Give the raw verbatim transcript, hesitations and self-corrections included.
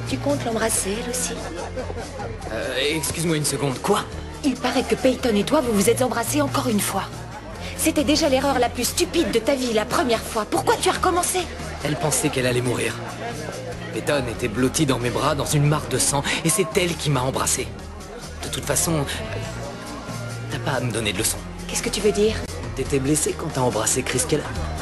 Tu comptes l'embrasser, elle aussi? Euh, excuse-moi une seconde, quoi? Il paraît que Peyton et toi, vous vous êtes embrassés encore une fois. C'était déjà l'erreur la plus stupide de ta vie la première fois. Pourquoi tu as recommencé? Elle pensait qu'elle allait mourir. Peyton était blottie dans mes bras, dans une mare de sang, et c'est elle qui m'a embrassé. De toute façon, euh, t'as pas à me donner de leçons. Qu'est-ce que tu veux dire? T'étais blessé quand t'as embrassé Chris Keller?